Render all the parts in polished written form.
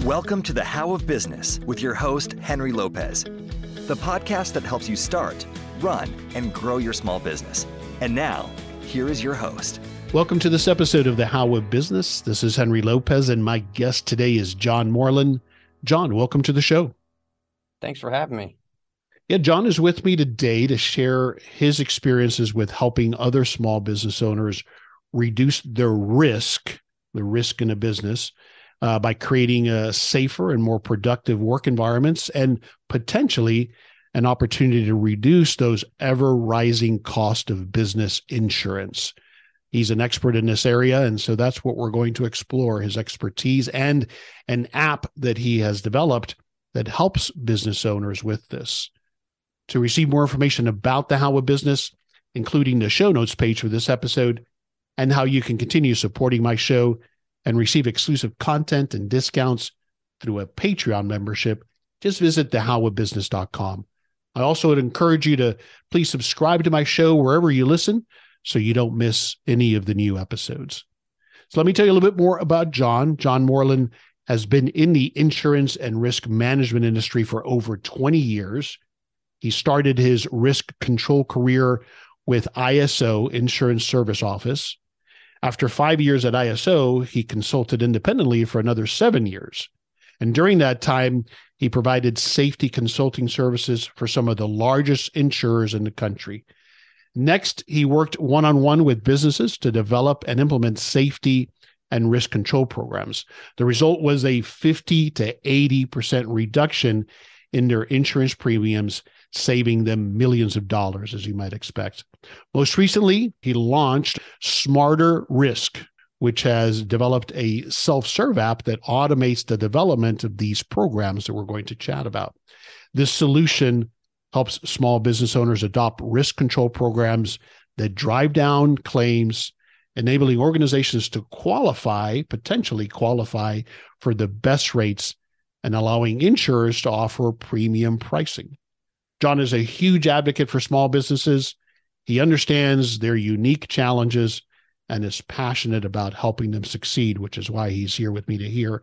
Welcome to the How of Business with your host, Henry Lopez, the podcast that helps you start, run, and grow your small business. And now, here is your host. Welcome to this episode of the How of Business. This is Henry Lopez, and my guest today is John Morlan. John, welcome to the show. Thanks for having me. Yeah, John is with me today to share his experiences with helping other small business owners reduce their risk, the risk in a business, by creating a safer and more productive work environments and potentially an opportunity to reduce those ever-rising cost of business insurance. He's an expert in this area, and so that's what we're going to explore, his expertise and an app that he has developed that helps business owners with this. To receive more information about the How of Business, including the show notes page for this episode, and how you can continue supporting my show and receive exclusive content and discounts through a Patreon membership, just visit thehowofbusiness.com. I also would encourage you to please subscribe to my show wherever you listen so you don't miss any of the new episodes. So let me tell you a little bit more about John. John Morlan has been in the insurance and risk management industry for over 20 years. He started his risk control career with ISO, Insurance Service Office. After 5 years at ISO, he consulted independently for another 7 years. And during that time, he provided safety consulting services for some of the largest insurers in the country. Next, he worked one-on-one with businesses to develop and implement safety and risk control programs. The result was a 50 to 80% reduction in their insurance premiums, saving them millions of dollars, as you might expect. Most recently, he launched Smarter Risk, which has developed a self-serve app that automates the development of these programs that we're going to chat about. This solution helps small business owners adopt risk control programs that drive down claims, enabling organizations to potentially qualify for the best rates and allowing insurers to offer premium pricing. John is a huge advocate for small businesses. He understands their unique challenges and is passionate about helping them succeed, which is why he's here with me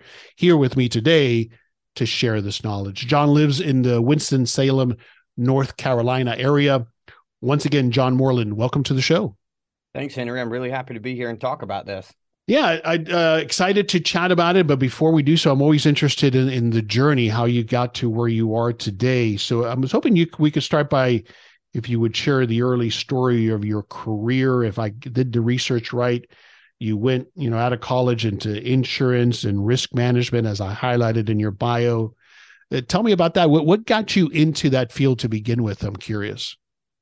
today to share this knowledge. John lives in the Winston-Salem, North Carolina area. Once again, John Morlan, welcome to the show. Thanks, Henry. I'm really happy to be here and talk about this. Yeah, I'm excited to chat about it. But before we do so, I'm always interested in the journey, how you got to where you are today. So I was hoping we could start by, if you would share the early story of your career. If I did the research right, you went, out of college into insurance and risk management, as I highlighted in your bio. Tell me about that. What got you into that field to begin with? I'm curious.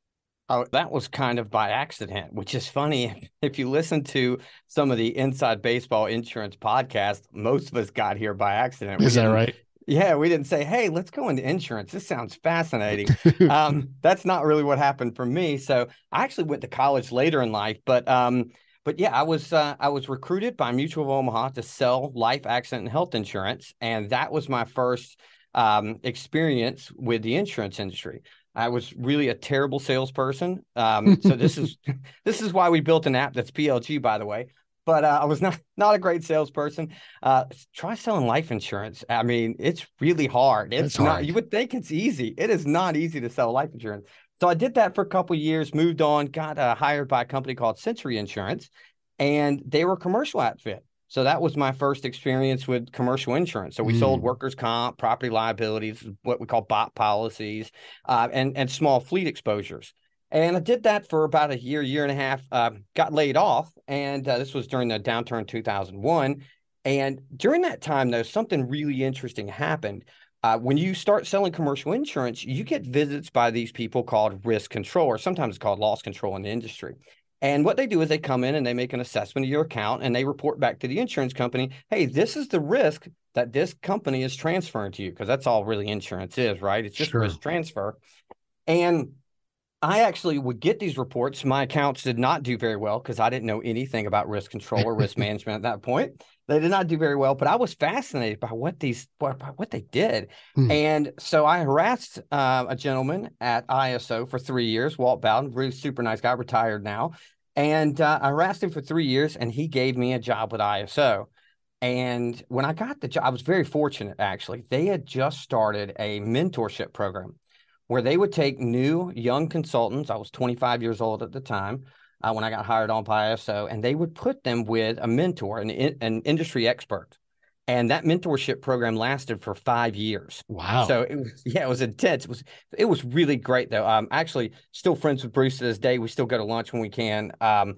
Oh, that was kind of by accident, which is funny. If you listen to some of the Inside Baseball Insurance podcast, most of us got here by accident. Is that right? Yeah, we didn't say, hey, let's go into insurance. This sounds fascinating. That's not really what happened for me. So I actually went to college later in life, but yeah, I was recruited by Mutual of Omaha to sell life, accident, and health insurance, and that was my first experience with the insurance industry. I was really a terrible salesperson. So this is why we built an app that's PLG, by the way. But I was not a great salesperson. Try selling life insurance. I mean, it's really hard. It's not hard. You would think it's easy. It is not easy to sell life insurance. So I did that for a couple of years, moved on, got hired by a company called Century Insurance, and they were a commercial outfit. So that was my first experience with commercial insurance. So we sold workers' comp, property liabilities, what we call BOP policies, and small fleet exposures. And I did that for about a year and a half, got laid off. And this was during the downturn 2001. And during that time, though, something really interesting happened. When you start selling commercial insurance, you get visits by these people called risk control, or sometimes it's called loss control in the industry. And what they do is they come in and they make an assessment of your account and they report back to the insurance company, hey, this is the risk that this company is transferring to you, because that's all really insurance is, right? It's just risk transfer. And I actually would get these reports. My accounts did not do very well because I didn't know anything about risk control or risk management at that point. They did not do very well, but I was fascinated by what they did. And so I harassed a gentleman at ISO for 3 years, Walt Bowden, really super nice guy, retired now. And I harassed him for 3 years, and he gave me a job with ISO. And when I got the job, I was very fortunate, actually. They had just started a mentorship program where they would take new young consultants. I was 25 years old at the time when I got hired on by ISO, and they would put them with a mentor, an industry expert. And that mentorship program lasted for 5 years. Wow. So it was intense. It was really great though. Actually still friends with Bruce to this day. We still go to lunch when we can.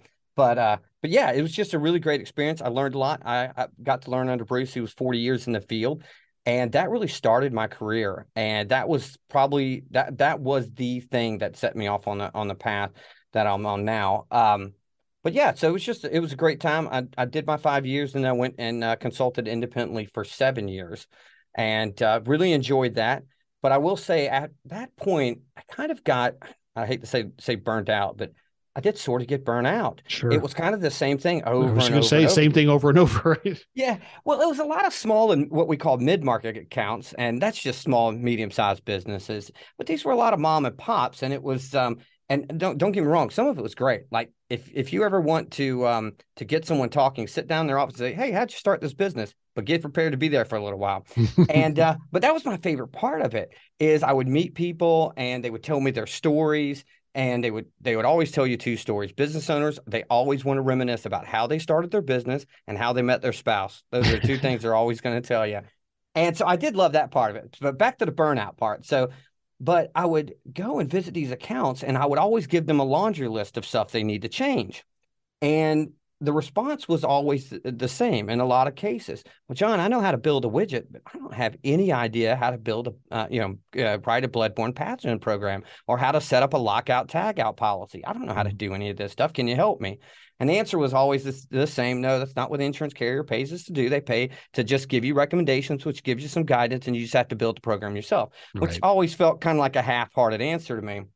But yeah, it was just a really great experience. I learned a lot. I got to learn under Bruce. He was 40 years in the field, and that really started my career. And that was probably that was the thing that set me off on the path that I'm on now. But yeah, so it was a great time. I did my 5 years, and I went and consulted independently for 7 years, and really enjoyed that. But I will say at that point, I kind of got, I hate to say burnt out, but I did sort of get burnt out. Sure. It was kind of the same thing over and over. I was going to say same thing over and over, right? Yeah. Well, it was a lot of small and what we call mid-market accounts, and that's just small, medium-sized businesses. But these were a lot of mom and pops, and it was and don't get me wrong, some of it was great. Like if you ever want to get someone talking, sit down in their office and say, "Hey, how'd you start this business?" But get prepared to be there for a little while. And but that was my favorite part of it, is I would meet people and they would tell me their stories. And they would always tell you two stories. Business owners, they always want to reminisce about how they started their business and how they met their spouse. Those are the two things they're always going to tell you. And so I did love that part of it. But back to the burnout part. But I would go and visit these accounts, and I would always give them a laundry list of stuff they need to change. And the response was always the same in a lot of cases. Well, John, I know how to build a widget, but I don't have any idea how to build write a bloodborne pathogen program, or how to set up a lockout tagout policy. I don't know how to do any of this stuff. Can you help me? And the answer was always the same. No, that's not what the insurance carrier pays us to do. They pay to just give you recommendations, which gives you some guidance, and you just have to build the program yourself, which always felt kind of like a half-hearted answer to me.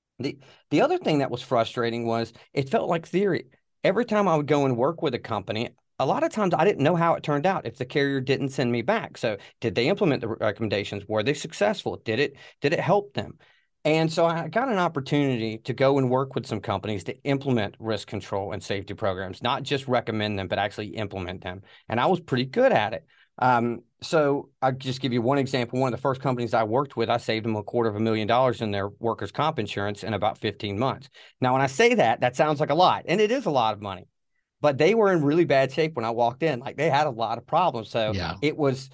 The other thing that was frustrating was it felt like theory. Every time I would go and work with a company, a lot of times I didn't know how it turned out if the carrier didn't send me back. So did they implement the recommendations? Were they successful? Did it help them? And so I got an opportunity to go and work with some companies to implement risk control and safety programs, not just recommend them, but actually implement them. And I was pretty good at it. So I'll just give you one example. One of the first companies I worked with, I saved them $250,000 in their workers' comp insurance in about 15 months. Now, when I say that sounds like a lot, and it is a lot of money, but they were in really bad shape when I walked in. Like, they had a lot of problems. So it was,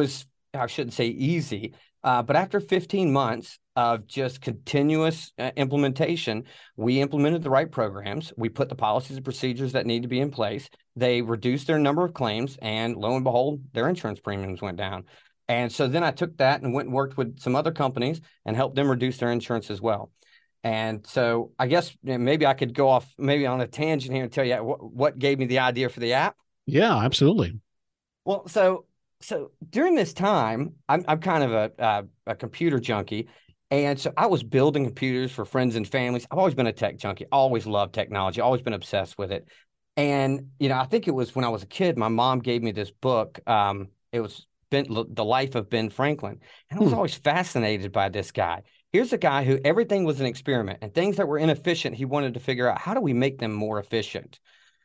I shouldn't say easy, but after 15 months of just continuous implementation, we implemented the right programs. We put the policies and procedures that need to be in place. They reduced their number of claims, and lo and behold, their insurance premiums went down. And so then I took that and went and worked with some other companies and helped them reduce their insurance as well. And so I guess maybe I could go off maybe on a tangent here and tell you what gave me the idea for the app. Yeah, absolutely. Well, so during this time, I'm kind of a computer junkie. And so I was building computers for friends and families. I've always been a tech junkie, always loved technology, always been obsessed with it. And, I think it was when I was a kid, my mom gave me this book. It was The Life of Ben Franklin. And I was always fascinated by this guy. Here's a guy who everything was an experiment, and things that were inefficient, he wanted to figure out, how do we make them more efficient?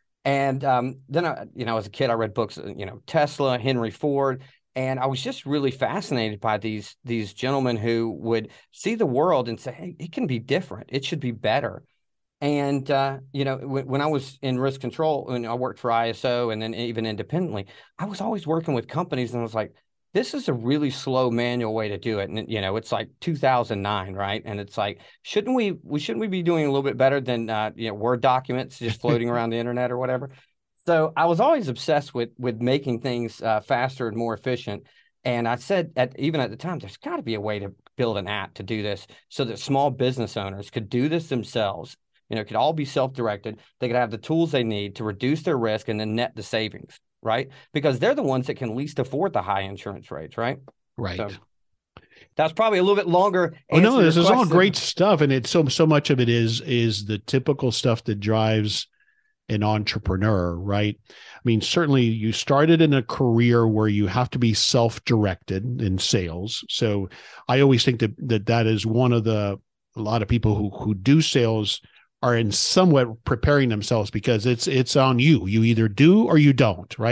And then, as a kid, I read books, Tesla, Henry Ford. And I was just really fascinated by these gentlemen who would see the world and say, hey, it can be different. It should be better. And, when I was in risk control, when I worked for ISO and then even independently, I was always working with companies, and I was like, this is a really slow manual way to do it. And, it's like 2009, right? And it's like, shouldn't we be doing a little bit better than, Word documents just floating around the internet or whatever? So I was always obsessed with making things faster and more efficient. And I said, even at the time, there's got to be a way to build an app to do this so that small business owners could do this themselves. Could all be self-directed. They could have the tools they need to reduce their risk and then net the savings, right? Because they're the ones that can least afford the high insurance rates, right? Right. So that's probably a little bit longer. Oh, no, this is all great stuff. And it's so much of it is the typical stuff that drives an entrepreneur, right? I mean, certainly you started in a career where you have to be self-directed in sales. So I always think that is one of a lot of people who do sales are in somewhat preparing themselves, because it's on you. You either do or you don't, right?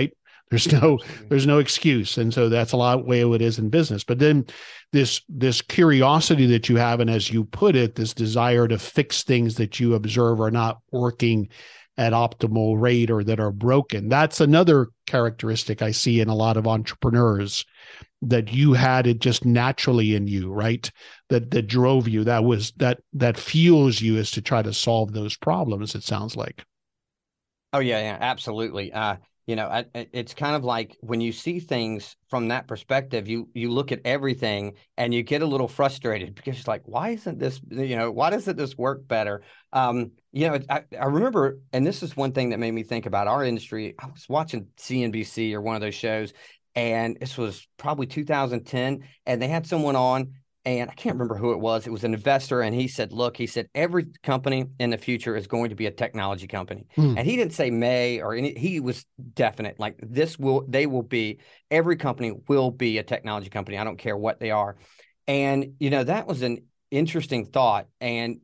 There's no excuse. And so that's a lot of way it is in business. But then this curiosity that you have, and as you put it, this desire to fix things that you observe are not working at optimal rate or that are broken. That's another characteristic I see in a lot of entrepreneurs, that you had it just naturally in you, right? That drove you. That fuels you, is to try to solve those problems, it sounds like. Oh yeah, absolutely. It's kind of like when you see things from that perspective, you look at everything and you get a little frustrated because it's like, why doesn't this work better? I remember, and this is one thing that made me think about our industry. I was watching CNBC or one of those shows, and this was probably 2010, and they had someone on, and I can't remember who it was. It was an investor, and he said, every company in the future is going to be a technology company. And he didn't say may or any, he was definite, like every company will be a technology company. I don't care what they are. And, that was an interesting thought. And,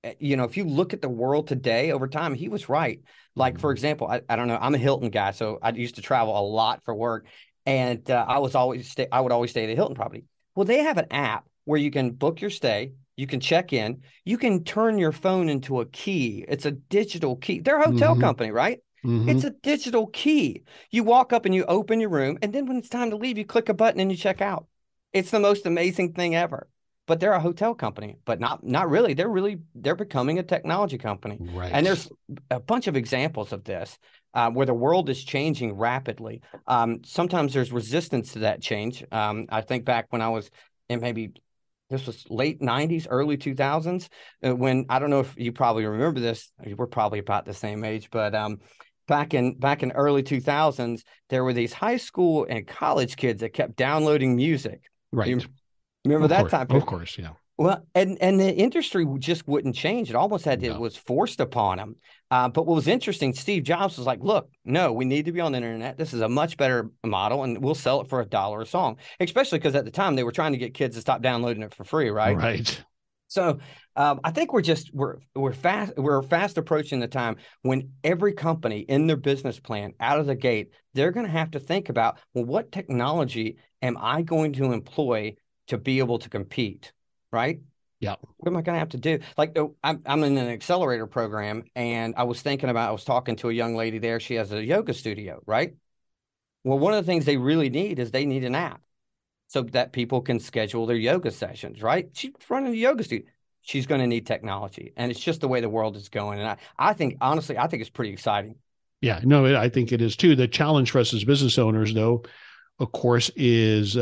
if you look at the world today over time, he was right. Like, for example, I don't know, I'm a Hilton guy, so I used to travel a lot for work. And I would always stay at a Hilton property. Well, they have an app where you can book your stay, you can check in, you can turn your phone into a key. It's a digital key. They're a hotel company, right? It's a digital key. You walk up and you open your room, and then when it's time to leave, you click a button and you check out. It's the most amazing thing ever. But they're a hotel company, but not really. They're becoming a technology company. Right. And there's a bunch of examples of this where the world is changing rapidly. Sometimes there's resistance to that change. I think back when I was in this was late 90s, early 2000s, when, I don't know if you probably remember this, we're probably about the same age, but back in early 2000s, there were these high school and college kids that kept downloading music. Right. You remember that time period? Of course, yeah. Well, and the industry just wouldn't change. It almost it was forced upon them. But what was interesting, Steve Jobs was like, look, no, we need to be on the internet. This is a much better model, and we'll sell it for $1 a song, especially because at the time they were trying to get kids to stop downloading it for free, right? Right. So I think we're fast approaching the time when every company in their business plan out of the gate, they're going to have to think about, well, what technology am I going to employ to be able to compete? Right? Yeah. What am I going to have to do? Like, I'm in an accelerator program, and I was talking to a young lady there. She has a yoga studio, right? Well, one of the things they really need is they need an app so that people can schedule their yoga sessions, right? She's running a yoga studio. She's going to need technology, and it's just the way the world is going. And I think, honestly, it's pretty exciting. Yeah, no, I think it is too. The challenge for us as business owners, though, of course, is,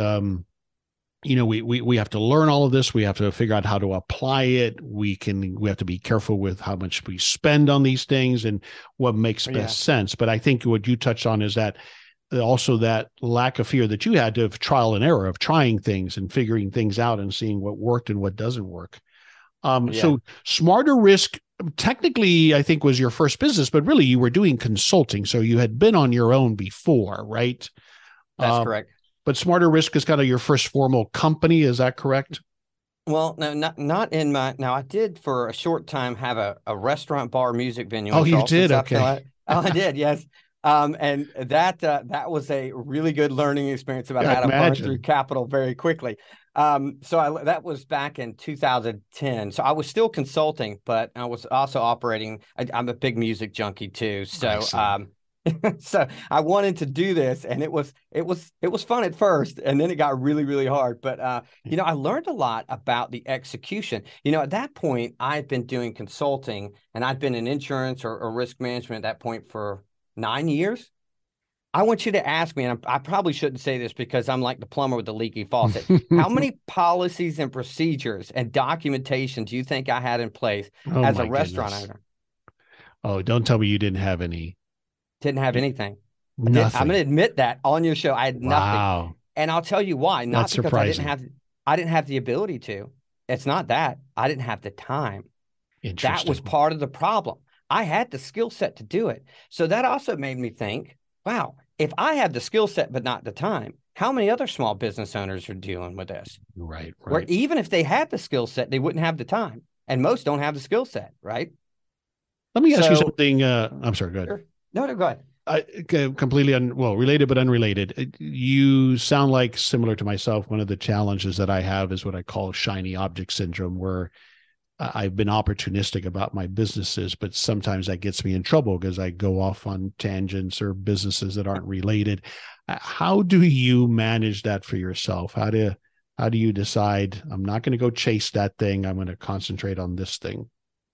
we have to learn all of this. We have to figure out how to apply it. We have to be careful with how much we spend on these things and what makes best sense. But I think what you touched on is that also that lack of fear that you had of trial and error, of trying things and figuring things out and seeing what worked and what doesn't work. So Smarter Risk technically, I think, was your first business, but really you were doing consulting. So you had been on your own before, right? That's correct. But Smarter Risk is kind of your first formal company. Is that correct? Well, no, not in my. Now, I did for a short time have a restaurant, bar, music venue. Oh, you did? Okay. Oh, I did. Yes. And that was a really good learning experience about how to burn through capital very quickly. That was back in 2010. So I was still consulting, but I was also operating. I'm a big music junkie too. So so I wanted to do this, and it was fun at first, and then it got really, really hard. But I learned a lot about the execution. At that point, I'd been doing consulting, and I'd been in insurance or risk management at that point for 9 years. I want you to ask me, and I probably shouldn't say this because I'm like the plumber with the leaky faucet. How many policies and procedures and documentation do you think I had in place as a restaurant owner? Oh, don't tell me you didn't have any. Didn't have anything. Nothing. I'm going to admit that on your show. I had nothing. Wow. And I'll tell you why. Not That's because surprising. I didn't have the ability to. It's not that. I didn't have the time. That was part of the problem. I had the skill set to do it. So that also made me think, wow, if I have the skill set but not the time, how many other small business owners are dealing with this? Right. Where even if they had the skill set, they wouldn't have the time. And most don't have the skill set, right? Let me ask you something. I'm sorry, go ahead. Sure. No, go ahead. completely related but unrelated. You sound like, similar to myself, one of the challenges that I have is what I call shiny object syndrome, where I've been opportunistic about my businesses, but sometimes that gets me in trouble because I go off on tangents or businesses that aren't related. How do you manage that for yourself? How do you decide, I'm not going to go chase that thing, I'm going to concentrate on this thing?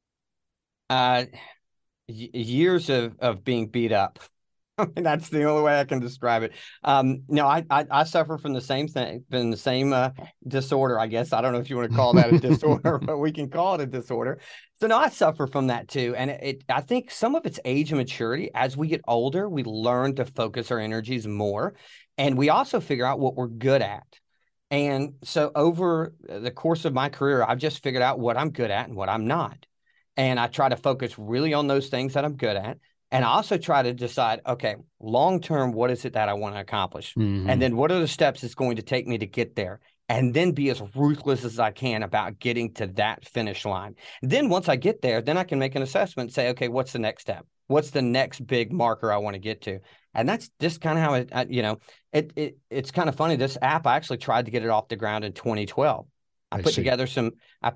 Years of being beat up. I mean, that's the only way I can describe it. No, I suffer from the same thing, from the same disorder, I guess. I don't know if you want to call that a disorder, but we can call it a disorder. So no, I suffer from that too. And I think some of it's age and maturity. As we get older, we learn to focus our energies more. And we also figure out what we're good at. And so over the course of my career, I've just figured out what I'm good at and what I'm not. And I try to focus really on those things that I'm good at. And I also try to decide, okay, long-term, what is it that I want to accomplish? Mm-hmm. And then what are the steps it's going to take me to get there? And then be as ruthless as I can about getting to that finish line. Then once I get there, then I can make an assessment and say, okay, what's the next step? What's the next big marker I want to get to? And that's just kind of how it's kind of funny. This app, I actually tried to get it off the ground in 2012. I put together some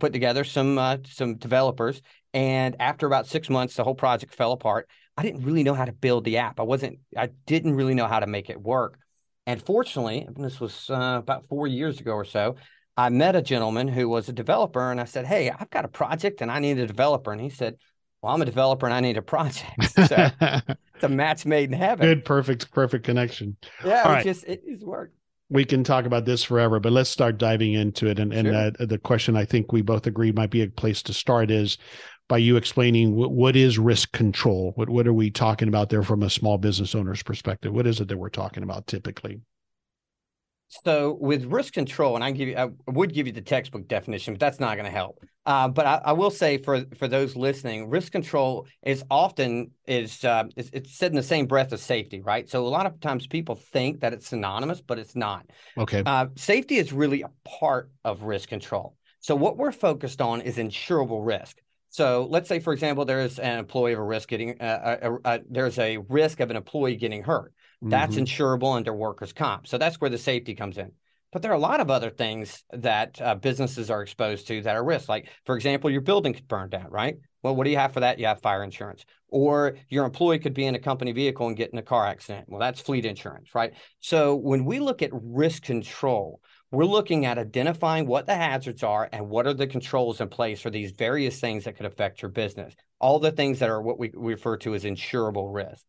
developers, and after about 6 months, the whole project fell apart. I didn't really know how to build the app. I didn't really know how to make it work. And fortunately, this was about 4 years ago or so, I met a gentleman who was a developer, and I said, hey, I've got a project and I need a developer. And he said, well, I'm a developer and I need a project. So it's a match made in heaven. Good, perfect connection. Yeah, All it right. just worked. We can talk about this forever, but let's start diving into it. And Sure. The question I think we both agree might be a place to start is by you explaining what is risk control? What are we talking about there from a small business owner's perspective? What is it that we're talking about typically? So with risk control, and I would give you the textbook definition, but that's not going to help. But I will say for those listening, risk control is often it's said in the same breath as safety, right? So a lot of times people think that it's synonymous, but it's not. Okay. Safety is really a part of risk control. So what we're focused on is insurable risk. So let's say, for example, there's an employee of a risk getting there's a risk of an employee getting hurt. That's insurable under workers' comp. So that's where the safety comes in. But there are a lot of other things that businesses are exposed to that are risks. Like, for example, your building burned down, right? Well, what do you have for that? You have fire insurance. Or your employee could be in a company vehicle and get in a car accident. Well, that's fleet insurance, right? So when we look at risk control, we're looking at identifying what the hazards are and what are the controls in place for these various things that could affect your business. All the things that are what we refer to as insurable risk.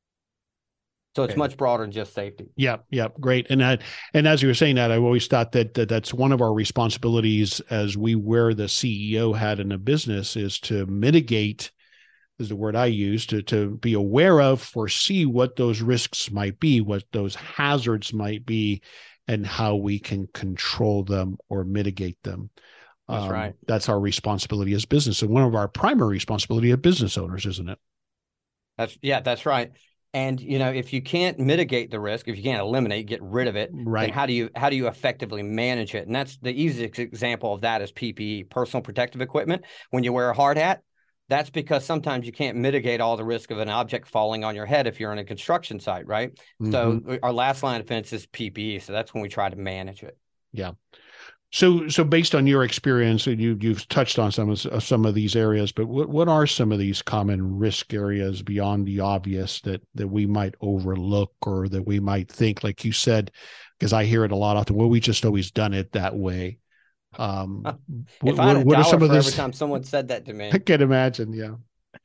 So it's much broader than just safety. Yeah, great. And as you were saying that, I've always thought that that's one of our responsibilities as we wear the CEO hat in a business is to mitigate, is the word I use, to be aware of, foresee what those risks might be, what those hazards might be, and how we can control them or mitigate them. That's right. That's our responsibility as business, and one of our primary responsibility as business owners, isn't it? That's right. And if you can't mitigate the risk, if you can't eliminate, get rid of it, right, then how do you effectively manage it? And that's the easiest example of that is PPE, personal protective equipment. When you wear a hard hat, that's because sometimes you can't mitigate all the risk of an object falling on your head if you're in a construction site, right? So our last line of defense is PPE. So that's when we try to manage it. Yeah. So based on your experience, and you've touched on some of these areas, but what are some of these common risk areas beyond the obvious that we might overlook or that we might think, like you said, because I hear it a lot often, well, we just always done it that way. If I had a dollar for every time someone said that to me, I can imagine. Yeah.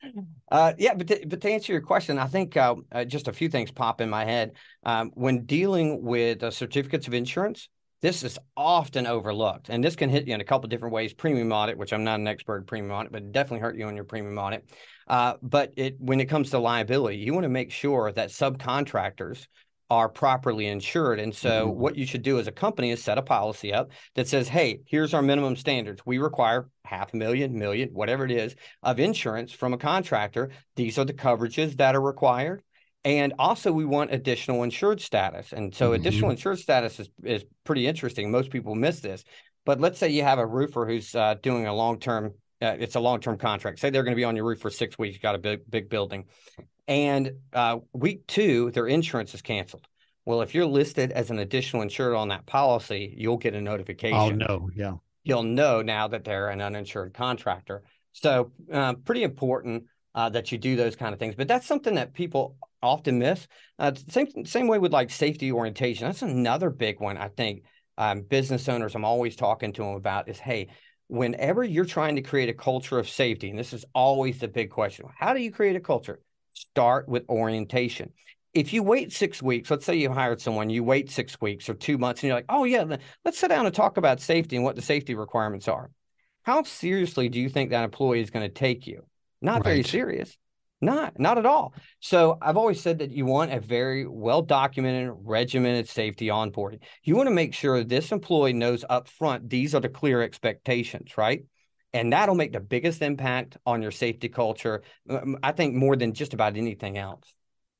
But to answer your question, I think just a few things pop in my head. When dealing with certificates of insurance, this is often overlooked, and this can hit you in a couple of different ways. Premium audit, which I'm not an expert in premium audit, but it definitely hurt you on your premium audit. But when it comes to liability, you want to make sure that subcontractors are properly insured. And so what you should do as a company is set a policy up that says, hey, here's our minimum standards. We require $500,000, million, whatever it is, of insurance from a contractor. These are the coverages that are required. And also we want additional insured status. And so additional insured status is pretty interesting. Most people miss this. But let's say you have a roofer who's doing a long-term, it's a long-term contract. Say they're going to be on your roof for 6 weeks. You've got a big building. And week 2, their insurance is canceled. Well, if you're listed as an additional insured on that policy, you'll get a notification. Oh, no. Yeah. You'll know now that they're an uninsured contractor. So pretty important that you do those kind of things. But that's something that people often miss. Same way with like safety orientation. That's another big one, I think. Business owners, I'm always talking to them about is, hey, whenever you're trying to create a culture of safety, and this is always the big question, how do you create a culture? Start with orientation. If you wait 6 weeks, let's say you hired someone, you wait 6 weeks or 2 months, and you're like, oh, yeah, let's sit down and talk about safety and what the safety requirements are. How seriously do you think that employee is going to take you? Not very serious. Not at all. So I've always said that you want a very well-documented, regimented safety onboarding. You want to make sure this employee knows up front, these are the clear expectations, right? And that'll make the biggest impact on your safety culture, I think, more than just about anything else.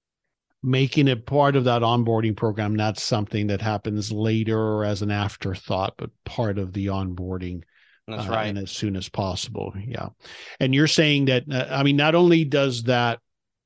Making it part of that onboarding program, not something that happens later or as an afterthought, but part of the onboarding. That's right. And as soon as possible. Yeah. And you're saying that, I mean, not only does that,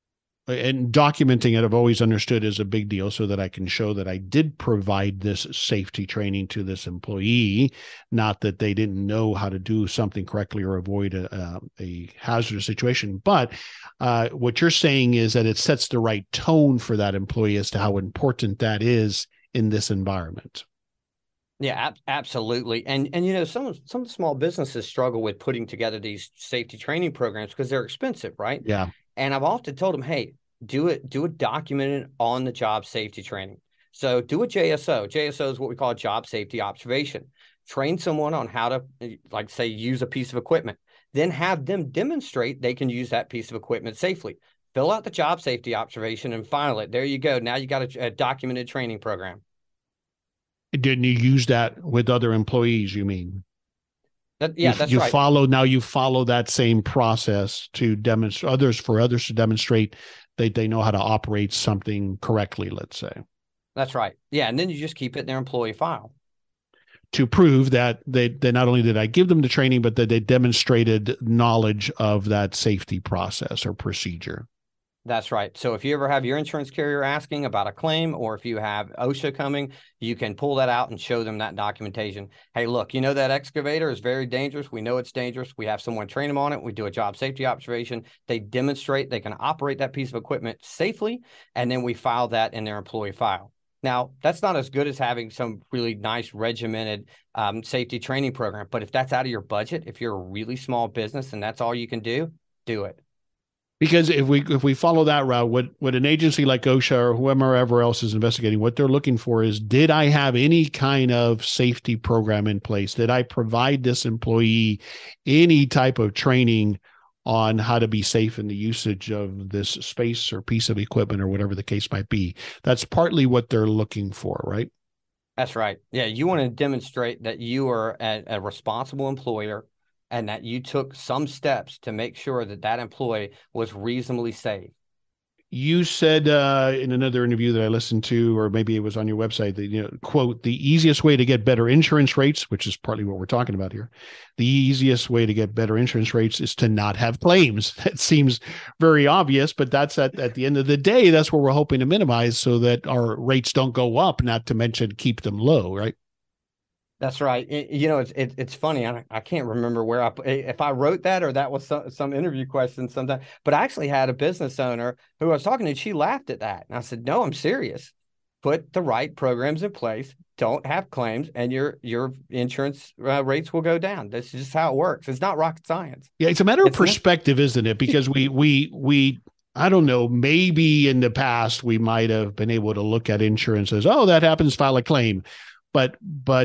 and documenting it, I've always understood is a big deal so that I can show that I did provide this safety training to this employee, not that they didn't know how to do something correctly or avoid a hazardous situation. But what you're saying is that it sets the right tone for that employee as to how important that is in this environment. Yeah, absolutely. And you know, some of the small businesses struggle with putting together these safety training programs because they're expensive, right? Yeah. And I've often told them, hey, do it documented on the job safety training. So do a JSO. JSO is what we call job safety observation. Train someone on how to, like, say, use a piece of equipment, then have them demonstrate they can use that piece of equipment safely. Fill out the job safety observation and file it. There you go. Now you got a documented training program. Didn't you use that with other employees, you mean? That's right. You follow that same process to demonstrate others to demonstrate that they know how to operate something correctly, let's say. That's right. Yeah. And then you just keep it in their employee file. To prove that they not only did I give them the training, but that they demonstrated knowledge of that safety process or procedure. That's right. So if you ever have your insurance carrier asking about a claim, or if you have OSHA coming, you can pull that out and show them that documentation. Hey, look, you know that excavator is very dangerous. We know it's dangerous. We have someone train them on it. We do a job safety observation. They demonstrate they can operate that piece of equipment safely, and then we file that in their employee file. Now, that's not as good as having some really nice regimented safety training program. But if that's out of your budget, if you're a really small business and that's all you can do it. Because if we follow that route, what an agency like OSHA or whoever else is investigating, what they're looking for is, did I have any kind of safety program in place? Did I provide this employee any type of training on how to be safe in the usage of this space or piece of equipment or whatever the case might be? That's partly what they're looking for, right? That's right. Yeah, you want to demonstrate that you are a responsible employer and that you took some steps to make sure that that employee was reasonably safe. You said in another interview that I listened to, or maybe it was on your website, that, you know, quote, the easiest way to get better insurance rates, which is partly what we're talking about here, the easiest way to get better insurance rates is to not have claims. That seems very obvious, but that's at the end of the day, that's what we're hoping to minimize so that our rates don't go up, not to mention keep them low, right? That's right. You know, it's funny. I can't remember where if I wrote that or that was some interview question sometime. But I actually had a business owner who I was talking to. She laughed at that, and I said, "No, I'm serious. Put the right programs in place. Don't have claims, and your insurance rates will go down. That's just how it works. It's not rocket science." Yeah, it's a matter of perspective, isn't it? Because we I don't know, maybe in the past we might have been able to look at insurance as, oh, that happens, file a claim. But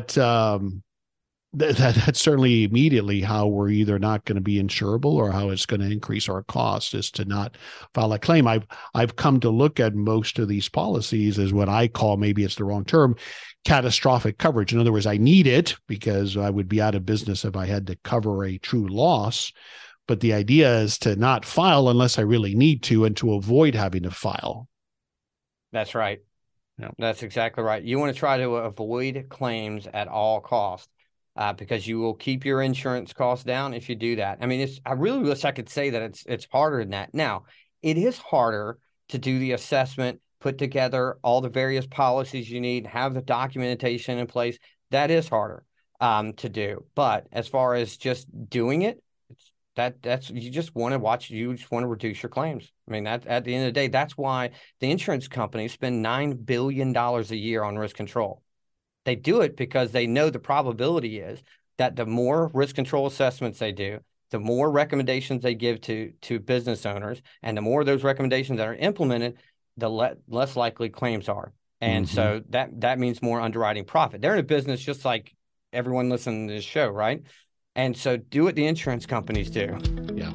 that's certainly immediately how we're either not going to be insurable or how it's going to increase our cost, is to not file a claim. I've come to look at most of these policies as what I call, maybe it's the wrong term, catastrophic coverage. In other words, I need it because I would be out of business if I had to cover a true loss. But the idea is to not file unless I really need to, and to avoid having to file. That's right. Yeah. That's exactly right. You want to try to avoid claims at all costs because you will keep your insurance costs down if you do that. I mean, I really wish I could say that it's harder than that. Now, it is harder to do the assessment, put together all the various policies you need, have the documentation in place. That is harder to do. But as far as just doing it, that's you just want to reduce your claims. I mean, that at the end of the day, that's why the insurance companies spend $9 billion a year on risk control. They do it because they know the probability is that the more risk control assessments they do, the more recommendations they give to business owners, and the more those recommendations that are implemented, the less likely claims are. And so that means more underwriting profit. They're in a business just like everyone listening to this show, right? And so do what the insurance companies do. Yeah.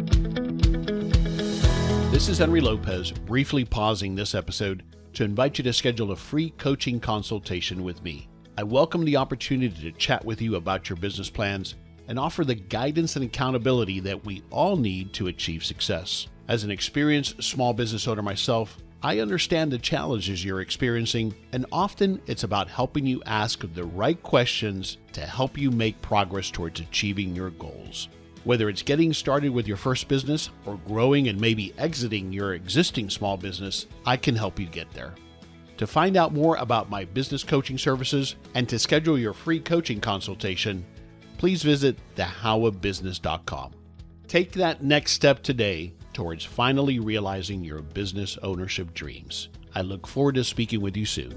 This is Henry Lopez, briefly pausing this episode to invite you to schedule a free coaching consultation with me. I welcome the opportunity to chat with you about your business plans and offer the guidance and accountability that we all need to achieve success. As an experienced small business owner myself, I understand the challenges you're experiencing, and often it's about helping you ask the right questions to help you make progress towards achieving your goals. Whether it's getting started with your first business or growing and maybe exiting your existing small business, I can help you get there. To find out more about my business coaching services and to schedule your free coaching consultation, please visit thehowofbusiness.com. Take that next step today towards finally realizing your business ownership dreams. I look forward to speaking with you soon.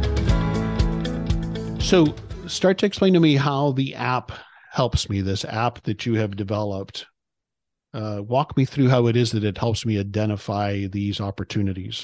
So start to explain to me how the app helps me, this app that you have developed. Walk me through how it is that it helps me identify these opportunities.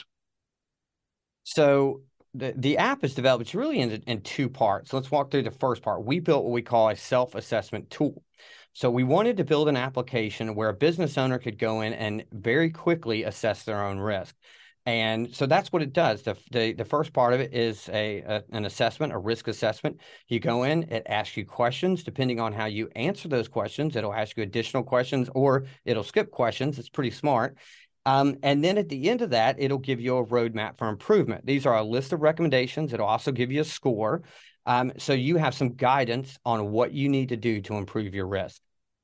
So the app is developed, it's really in two parts. Let's walk through the first part. We built what we call a self-assessment tool. So we wanted to build an application where a business owner could go in and very quickly assess their own risk. And so that's what it does. The first part of it is an assessment, a risk assessment. You go in, it asks you questions. Depending on how you answer those questions, it'll ask you additional questions or it'll skip questions. It's pretty smart. And then at the end of that, it'll give you a roadmap for improvement. These are a list of recommendations. It'll also give you a score. So you have some guidance on what you need to do to improve your risk.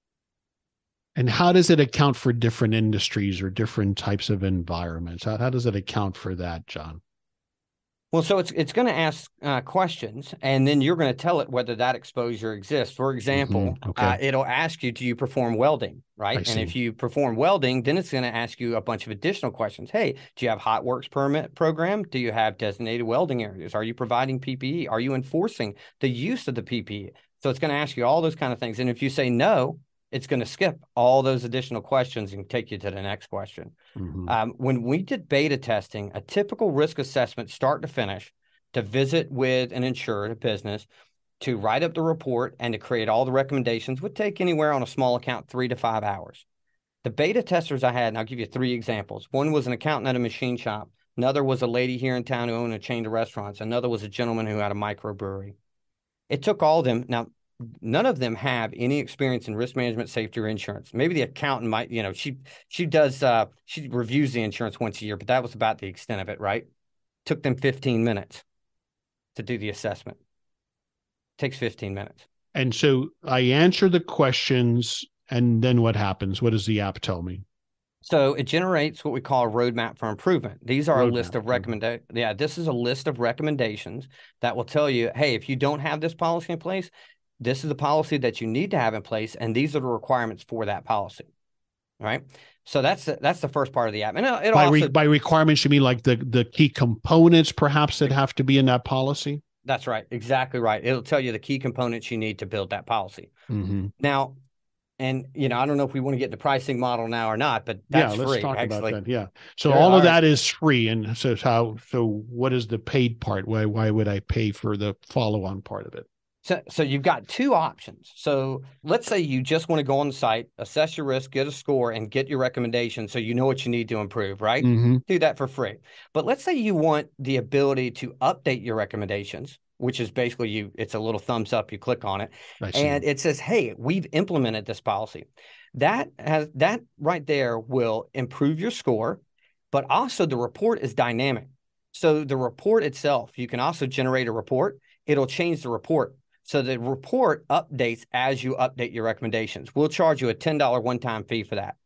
And how does it account for different industries or different types of environments? How does it account for that, John? Well, so it's going to ask questions, and then you're going to tell it whether that exposure exists. For example, it'll ask you, do you perform welding, right? And if you perform welding, then it's going to ask you a bunch of additional questions. Hey, do you have hot works permit program? Do you have designated welding areas? Are you providing PPE? Are you enforcing the use of the PPE? So it's going to ask you all those kind of things. And if you say no, it's going to skip all those additional questions and take you to the next question. When we did beta testing, a typical risk assessment start to finish, to visit with an insurer, a business, to write up the report and to create all the recommendations would take anywhere on a small account 3 to 5 hours. The beta testers I had, and I'll give you 3 examples. One was an accountant at a machine shop. Another was a lady here in town who owned a chain of restaurants. Another was a gentleman who had a microbrewery. It took all of them. Now, none of them have any experience in risk management, safety, or insurance. Maybe the accountant might, she reviews the insurance once a year, but that was about the extent of it, right? Took them 15 minutes to do the assessment. Takes 15 minutes. And so I answer the questions, and then what happens? What does the app tell me? So it generates what we call a roadmap for improvement. These are a list of recommendations. Yeah, this is a list of recommendations that will tell you, hey, if you don't have this policy in place, this is the policy that you need to have in place, and these are the requirements for that policy, right? So that's the first part of the app. And by requirements, you mean like the key components, perhaps, that have to be in that policy? That's right. Exactly right. It'll tell you the key components you need to build that policy. Now, and I don't know if we want to get the pricing model now or not, but that's free. Let's talk actually. about that. Yeah. So all of that is free. And so what is the paid part? Why would I pay for the follow-on part of it? So you've got 2 options. So let's say you just want to go on the site, assess your risk, get a score, and get your recommendations so you know what you need to improve, right? Do that for free. But let's say you want the ability to update your recommendations, which is basically it's a little thumbs up, you click on it, and it says, hey, we've implemented this policy. That right there will improve your score, but also the report is dynamic. So the report itself, you can also generate a report. It'll change the report. So the report updates as you update your recommendations. We'll charge you a $10 one-time fee for that.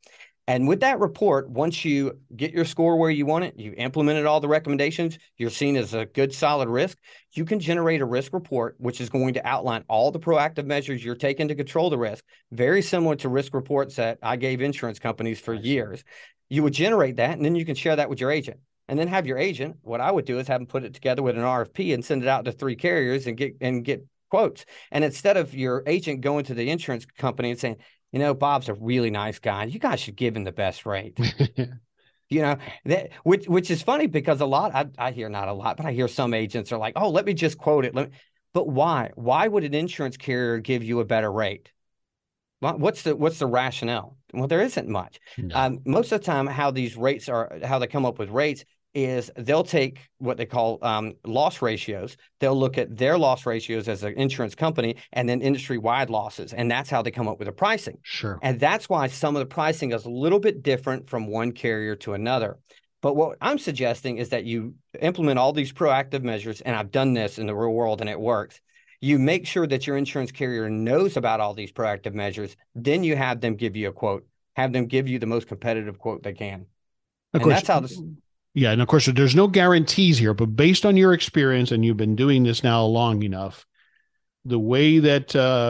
And with that report, once you get your score where you want it, you implemented all the recommendations, you're seen as a good, solid risk, you can generate a risk report, which is going to outline all the proactive measures you're taking to control the risk, very similar to risk reports that I gave insurance companies for years. You would generate that, and then you can share that with your agent. And then have your agent, what I would do is have them put it together with an RFP and send it out to 3 carriers and get quotes. And instead of your agent going to the insurance company and saying, you know, Bob's a really nice guy, you guys should give him the best rate. You know, which is funny because I hear, not a lot, but I hear some agents are like, oh, let me just quote it. But why? Why would an insurance carrier give you a better rate? What's the rationale? Well, there isn't much. No. Most of the time, how they come up with rates is they'll take what they call loss ratios. They'll look at their loss ratios as an insurance company and then industry-wide losses. And that's how they come up with the pricing. Sure. And that's why some of the pricing is a little bit different from one carrier to another. But what I'm suggesting is that you implement all these proactive measures, and I've done this in the real world and it works. You make sure that your insurance carrier knows about all these proactive measures. Then you have them give you a quote, have them give you the most competitive quote they can. Of course, that's how this. Yeah. And of course, there's no guarantees here, but based on your experience, and you've been doing this now long enough, the way that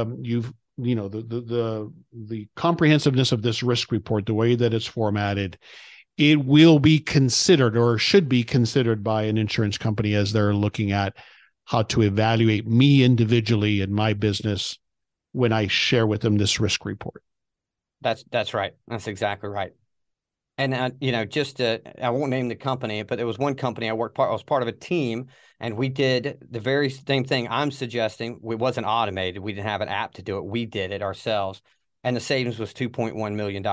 the comprehensiveness of this risk report, the way that it's formatted, it will be considered or should be considered by an insurance company as they're looking at how to evaluate me individually in my business when I share with them this risk report. That's right. That's exactly right. And, I won't name the company, but there was one company I was part of a team, and we did the very same thing I'm suggesting. It wasn't automated. We didn't have an app to do it. We did it ourselves. And the savings was $2.1 million.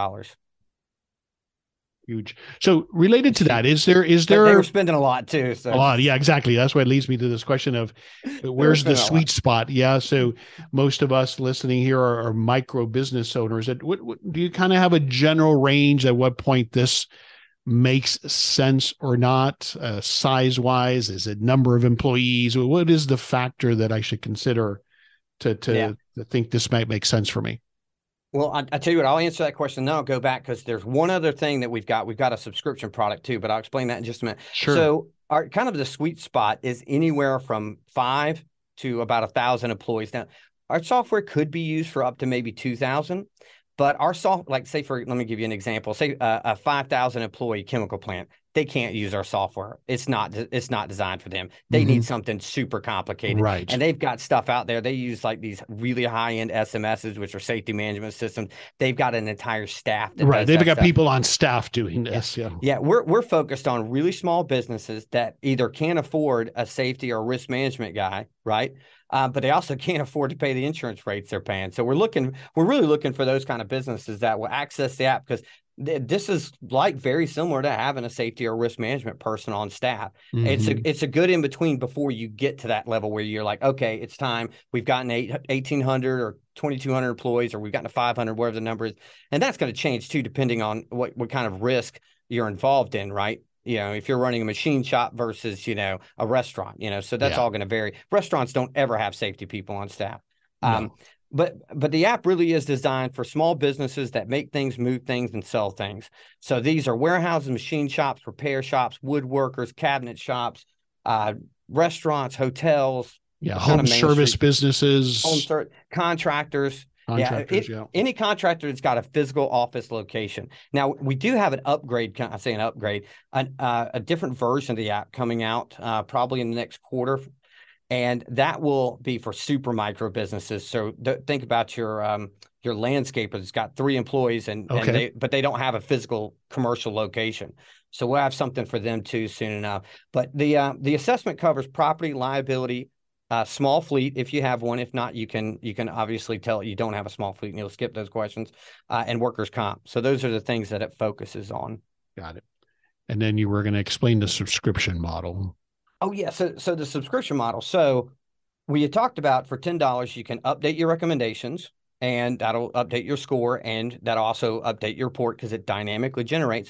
Huge. So related to that, is there? But they were spending a lot too. So. A lot. Yeah, exactly. That's what leads me to this question of where's the sweet spot? Yeah. So most of us listening here are micro business owners. What do you kind of have a general range at what point this makes sense or not, size wise? Is it number of employees? What is the factor that I should consider to think this might make sense for me? Well, I tell you what, I'll answer that question. Then I'll go back because there's one other thing that we've got. We've got a subscription product too, but I'll explain that in just a minute. Sure. So our kind of the sweet spot is anywhere from 5 to about 1,000 employees. Now, our software could be used for up to maybe 2,000, but our let me give you an example. Say a 5,000 employee chemical plant. They can't use our software. It's not designed for them. They need something super complicated. Right. And they've got stuff out there. They use like these really high-end SMSs, which are safety management systems. They've got an entire staff. They've got people on staff doing this. Yeah. We're focused on really small businesses that either can't afford a safety or risk management guy, right? But they also can't afford to pay the insurance rates they're paying. So we're really looking for those kind of businesses that will access the app, because this is like very similar to having a safety or risk management person on staff. It's a good in between before you get to that level where you're like, okay, it's time. We've gotten 1,800 or 2,200 employees, or we've gotten to 500, whatever the number is. And that's going to change too, depending on what kind of risk you're involved in, right? You know, if you're running a machine shop versus, a restaurant, so that's all going to vary. Restaurants don't ever have safety people on staff. No. But the app really is designed for small businesses that make things, move things, and sell things. So these are warehouses, machine shops, repair shops, woodworkers, cabinet shops, restaurants, hotels. Home service businesses. Contractors. Any contractor that's got a physical office location. Now, we do have an upgrade, I say an upgrade, a different version of the app coming out probably in the next quarter. And that will be for super micro businesses. So think about your landscaper that's got 3 employees, but they don't have a physical commercial location. So we'll have something for them too soon enough. But the assessment covers property, liability, small fleet if you have one. If not, you can obviously tell you don't have a small fleet and you'll skip those questions, and workers' comp. So those are the things that it focuses on. Got it. And then you were going to explain the subscription model. Oh, yeah. So the subscription model. So we had talked about for $10, you can update your recommendations, and that'll update your score, and that'll also update your report because it dynamically generates.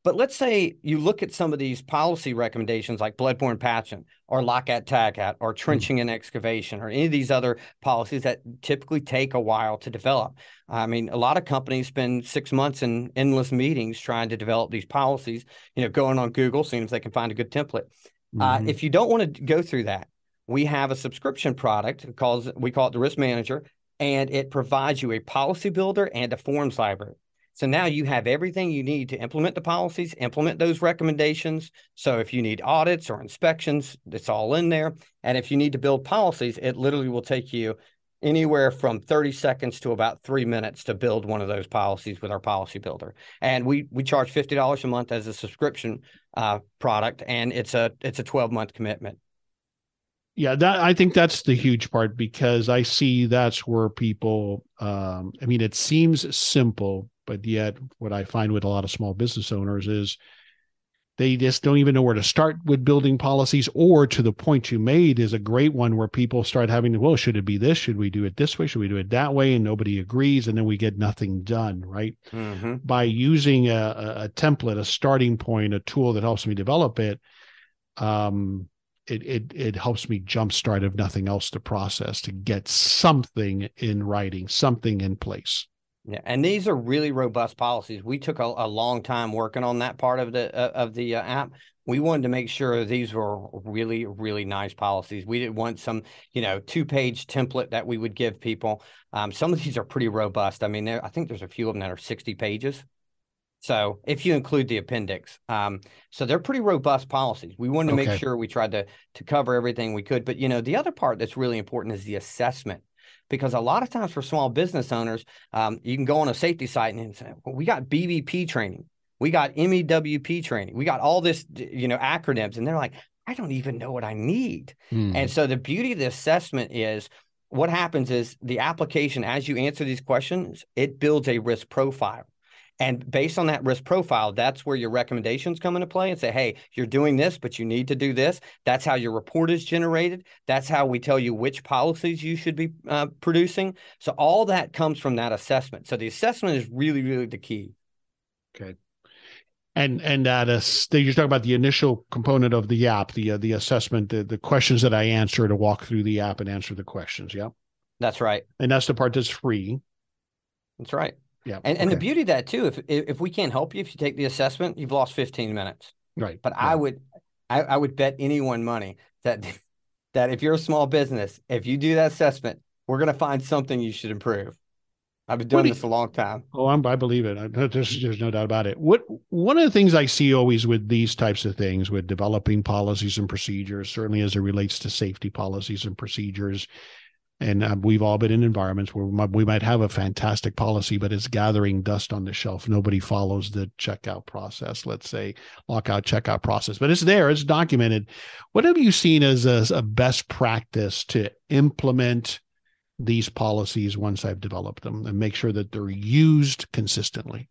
But let's say you look at some of these policy recommendations like bloodborne pathogen or lockout tagout or trenching and excavation or any of these other policies that typically take a while to develop. I mean, a lot of companies spend 6 months in endless meetings trying to develop these policies, going on Google, seeing if they can find a good template. If you don't want to go through that, we have a subscription product we call it the Risk Manager, and it provides you a policy builder and a forms library. So now you have everything you need to implement the policies, implement those recommendations. So if you need audits or inspections, it's all in there. And if you need to build policies, it literally will take you anywhere from 30 seconds to about 3 minutes to build one of those policies with our policy builder. And we charge $50 a month as a subscription product, and it's a 12-month commitment. Yeah, I think that's the huge part, because I see that's where people, it seems simple, but yet what I find with a lot of small business owners is they just don't even know where to start with building policies, or to the point you made is a great one where people start having, well, should it be this? Should we do it this way? Should we do it that way? And nobody agrees. And then we get nothing done, right? Mm-hmm. By using a template, a starting point, a tool that helps me develop it, it helps me jumpstart, if nothing else, the process to get something in writing, something in place. Yeah, and these are really robust policies. We took a long time working on that part of the app. We wanted to make sure these were really, really nice policies. We didn't want some, 2-page template that we would give people. Some of these are pretty robust. I mean, I think there's a few of them that are 60 pages. So if you include the appendix, so they're pretty robust policies. We wanted to make sure we tried to cover everything we could. But, the other part that's really important is the assessment. Because a lot of times for small business owners, you can go on a safety site and say, well, we got BVP training, we got MEWP training, we got all this, acronyms. And they're like, I don't even know what I need. And so the beauty of the assessment is what happens is the application, as you answer these questions, it builds a risk profile. And based on that risk profile, that's where your recommendations come into play and say, hey, you're doing this, but you need to do this. That's how your report is generated. That's how we tell you which policies you should be producing. So all that comes from that assessment. So the assessment is really, really the key. Okay. And that you're talking about the initial component of the app, the assessment, the questions that I answer to walk through the app and answer the questions. Yeah. That's right. And that's the part that's free. That's right. Yeah. And the beauty of that too, if we can't help you, if you take the assessment, you've lost 15 minutes. Right. But yeah. I would bet anyone money that if you're a small business, if you do that assessment, we're going to find something you should improve. I've been doing this a long time. Oh, I believe it. There's no doubt about it. One of the things I see always with these types of things, with developing policies and procedures, certainly as it relates to safety policies and procedures, and we've all been in environments where we might have a fantastic policy, but it's gathering dust on the shelf. Nobody follows the checkout process, let's say, lockout checkout process, but it's there, it's documented. What have you seen as a best practice to implement these policies once I've developed them and make sure that they're used consistently?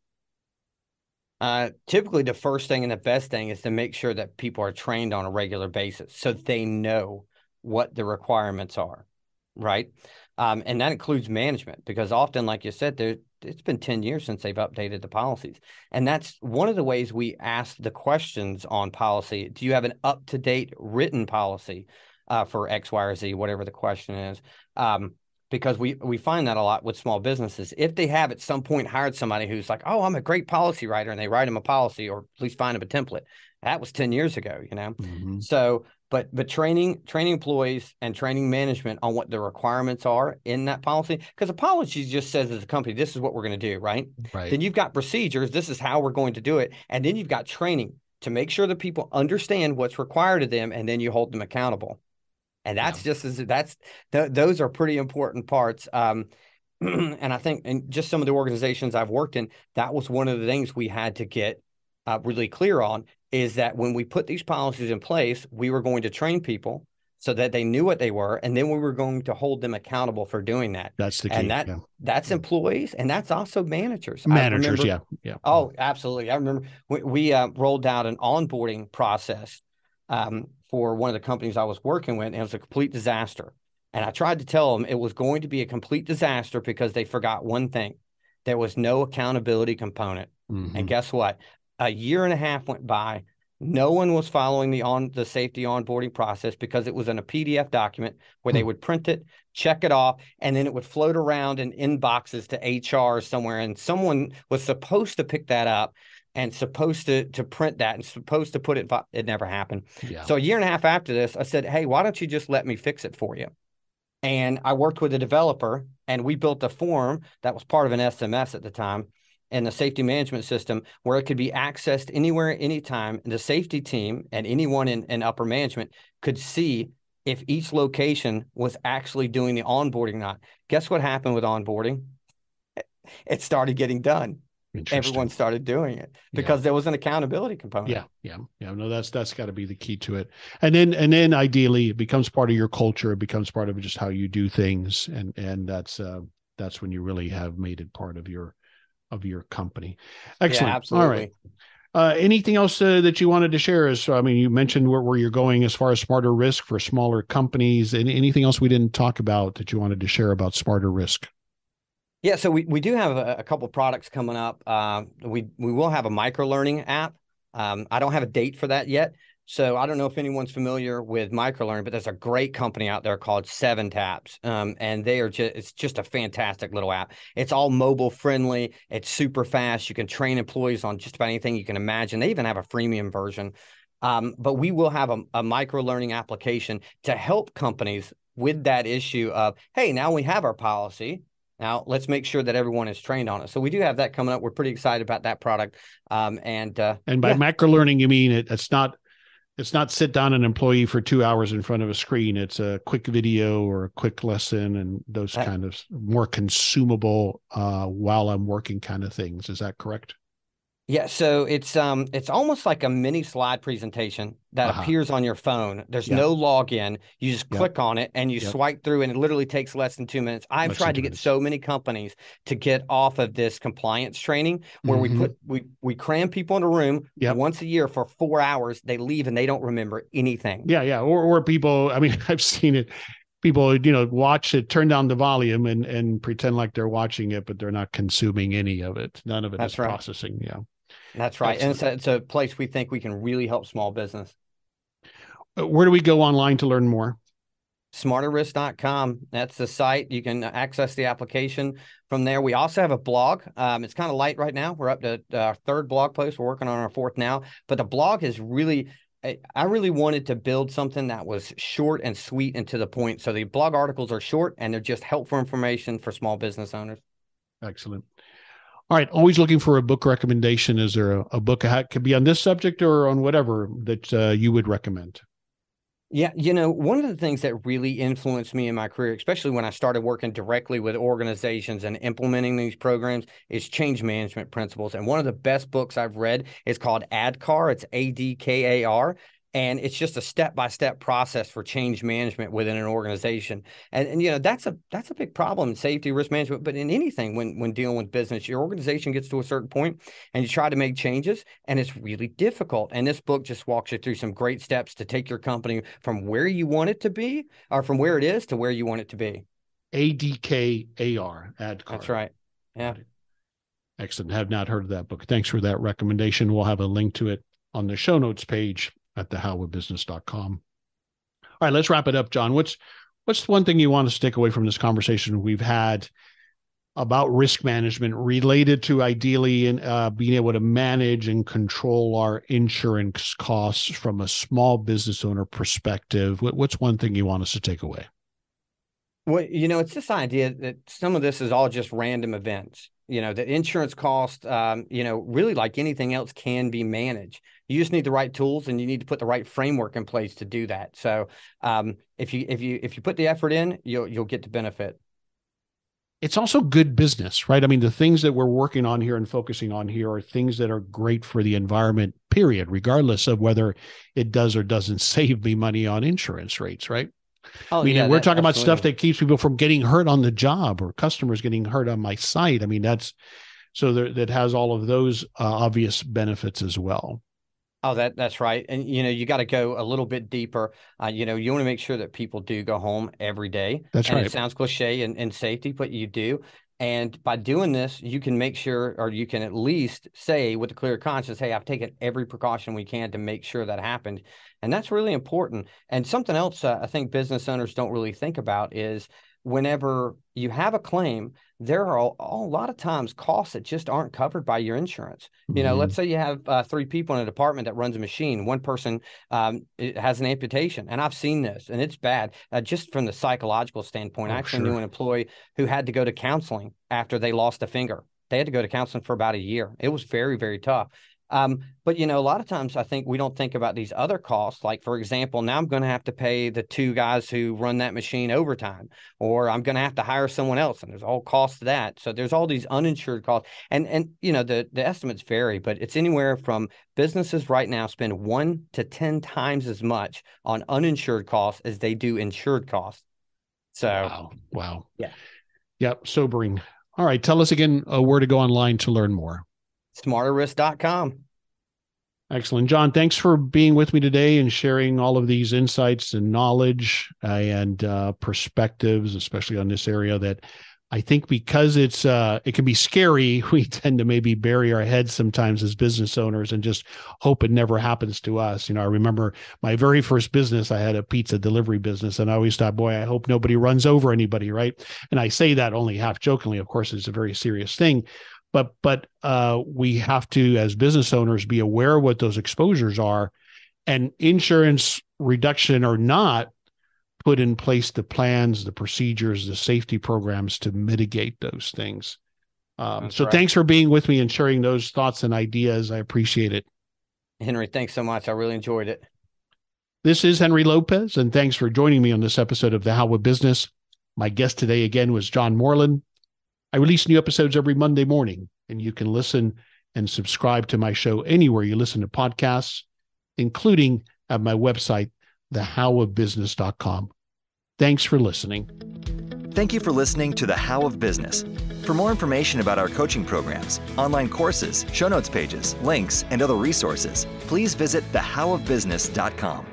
Typically, the first thing and the best thing is to make sure that people are trained on a regular basis so they know what the requirements are. Right. And that includes management, because often, like you said, it's been 10 years since they've updated the policies. And that's one of the ways we ask the questions on policy. Do you have an up-to-date written policy for X, Y, or Z, whatever the question is? Because we find that a lot with small businesses. If they have at some point hired somebody who's like, oh, I'm a great policy writer, and they write them a policy or at least find them a template. That was 10 years ago, Mm-hmm. So But training employees and training management on what the requirements are in that policy, because a policy just says as a company, this is what we're going to do, right? Right. Then you've got procedures. This is how we're going to do it. And then you've got training to make sure that people understand what's required of them, and then you hold them accountable. And that's those are pretty important parts. And I think in just some of the organizations I've worked in, that was one of the things we had to get really clear on, is that when we put these policies in place, we were going to train people so that they knew what they were, and then we were going to hold them accountable for doing that. That's the key. And that's employees, and that's also managers. Managers, yeah. Oh, absolutely. I remember we rolled out an onboarding process for one of the companies I was working with, and it was a complete disaster. And I tried to tell them it was going to be a complete disaster because they forgot one thing. There was no accountability component. Mm-hmm. And guess what? A year and a half went by. No one was following the safety onboarding process because it was in a PDF document where they would print it, check it off, and then it would float around in inboxes to HR somewhere. And someone was supposed to pick that up and supposed to print that and supposed to put it. It never happened. Yeah. So a year and a half after this, I said, hey, why don't you just let me fix it for you? And I worked with a developer, and we built a form that was part of an SMS at the time in the safety management system where it could be accessed anywhere, anytime. And the safety team and anyone in upper management could see if each location was actually doing the onboarding or not. Guess what happened with onboarding? It started getting done. Everyone started doing it because there was an accountability component. Yeah. No, that's got to be the key to it. And then ideally it becomes part of your culture. It becomes part of just how you do things. And that's when you really have made it part of your company. Excellent. Yeah, absolutely. All right. Anything else that you wanted to share? You mentioned where you're going as far as smarter risk for smaller companies. Anything else we didn't talk about that you wanted to share about smarter risk? Yeah, so we do have a couple of products coming up. We will have a micro-learning app. I don't have a date for that yet, so I don't know if anyone's familiar with micro-learning, but there's a great company out there called 7Taps, and it's just a fantastic little app. It's all mobile friendly. It's super fast. You can train employees on just about anything you can imagine. They even have a freemium version, but we will have a micro-learning application to help companies with that issue of, hey, now we have our policy. Now, let's make sure that everyone is trained on it. So we do have that coming up. We're pretty excited about that product. And by micro learning, you mean it's not sit down an employee for 2 hours in front of a screen. It's a quick video or a quick lesson and those kind of more consumable while I'm working kind of things. Is that correct? Yeah, so it's almost like a mini slide presentation that appears on your phone. There's no login. You just click on it and you swipe through, and it literally takes less than 2 minutes. I've tried to get so many companies to get off of this compliance training where we cram people in a room once a year for 4 hours. They leave and they don't remember anything. Yeah. Or people, I've seen it. People, watch it, turn down the volume and pretend like they're watching it, but they're not consuming any of it. None of it is processing. Yeah. That's right. Excellent. And it's a place we think we can really help small business. Where do we go online to learn more? Smarterrisk.com. That's the site. You can access the application from there. We also have a blog. It's kind of light right now. We're up to our third blog post. We're working on our fourth now. But the blog is I really wanted to build something that was short and sweet and to the point. So the blog articles are short and they're just helpful information for small business owners. Excellent. All right. Always looking for a book recommendation. Is there a book that could be on this subject or on whatever that you would recommend? Yeah. One of the things that really influenced me in my career, especially when I started working directly with organizations and implementing these programs, is change management principles. And one of the best books I've read is called ADKAR. It's ADKAR. And it's just a step-by-step process for change management within an organization. And that's a big problem in safety, risk management, but in anything when dealing with business, your organization gets to a certain point and you try to make changes and it's really difficult. And this book just walks you through some great steps to take your company from where you want it to be or from where it is to where you want it to be. ADKAR. That's right. Yeah. Excellent. Have not heard of that book. Thanks for that recommendation. We'll have a link to it on the show notes page at thehowofbusiness.com. All right, let's wrap it up, John. What's one thing you want us to take away from this conversation we've had about risk management related to ideally in being able to manage and control our insurance costs from a small business owner perspective? What's one thing you want us to take away? Well, it's this idea that some of this is all just random events. The insurance cost, really like anything else can be managed. You just need the right tools and you need to put the right framework in place to do that. So if you put the effort in, you'll get the benefit. It's also good business, right? The things that we're working on here and focusing on here are things that are great for the environment, period, regardless of whether it does or doesn't save me money on insurance rates, right? Oh, we're talking about stuff that keeps people from getting hurt on the job or customers getting hurt on my site. That has all of those obvious benefits as well. Oh, that's right. And, you got to go a little bit deeper. You want to make sure that people do go home every day. That's right. It sounds cliche in safety, but you do. And by doing this, you can make sure, or you can at least say with a clear conscience, hey, I've taken every precaution we can to make sure that happened. And that's really important. And something else I think business owners don't really think about is whenever you have a claim, there are a lot of times costs that just aren't covered by your insurance. Let's say you have 3 people in a department that runs a machine. One person it has an amputation, and I've seen this, and it's bad. Just from the psychological standpoint, I actually knew an employee who had to go to counseling after they lost a finger. They had to go to counseling for about a year. It was very, very tough. But, a lot of times I think we don't think about these other costs. Like, for example, now I'm going to have to pay the 2 guys who run that machine overtime, or I'm going to have to hire someone else. And there's all costs to that. So there's all these uninsured costs. And the estimates vary, but it's anywhere from businesses right now spend 1 to 10 times as much on uninsured costs as they do insured costs. So, wow. Yeah. Yep. Sobering. All right. Tell us again where to go online to learn more. SmarterRisk.com. Excellent. John, thanks for being with me today and sharing all of these insights and knowledge and perspectives, especially on this area that I think because it can be scary, we tend to maybe bury our heads sometimes as business owners and just hope it never happens to us. I remember my very first business, I had a pizza delivery business, and I always thought, boy, I hope nobody runs over anybody, right? And I say that only half jokingly. Of course, it's a very serious thing. But we have to, as business owners, be aware of what those exposures are, and insurance reduction or not, put in place the plans, the procedures, the safety programs to mitigate those things. So thanks for being with me and sharing those thoughts and ideas. I appreciate it. Henry, thanks so much. I really enjoyed it. This is Henry Lopez, and thanks for joining me on this episode of The How of Business. My guest today again was John Morlan. I release new episodes every Monday morning, and you can listen and subscribe to my show anywhere you listen to podcasts, including at my website, thehowofbusiness.com. Thanks for listening. Thank you for listening to The How of Business. For more information about our coaching programs, online courses, show notes pages, links, and other resources, please visit thehowofbusiness.com.